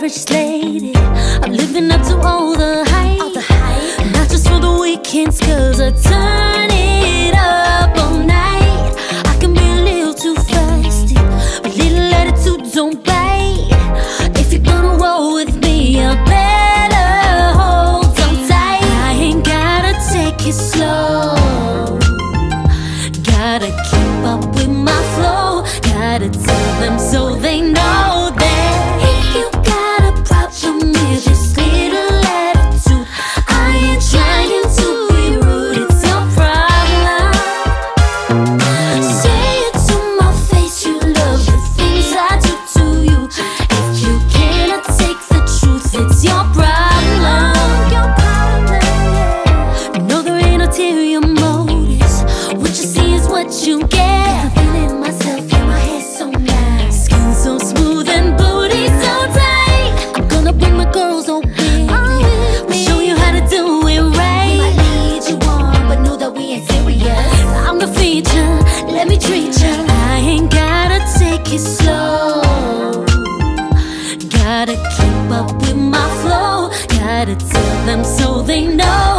average lady. I'm living up to all the hype, not just for the weekends, cause I turn it up all night. I can be a little too feisty, but little attitude don't bite. If you're gonna roll with me, I better hold on tight. I ain't gotta take it slow, gotta keep up with my flow, gotta tell them so they know that if you got a problem with this little attitude, I ain't trying to be rude, it's your problem. Say it to my face, you love the things I do to you. If you cannot take the truth, it's your problem. No, there ain't ulterior motives, what you see is what you get. I'm feeling myself, yeah, my hair's so nice, skin so smooth and booty so tight. I'm gonna bring my girls, oh baby, we'll show you how to do it right. We might lead you on, but know that we ain't serious. I'm the feature, let me treat ya. I ain't gotta take it slow, gotta keep up with my flow, gotta tell them so they know.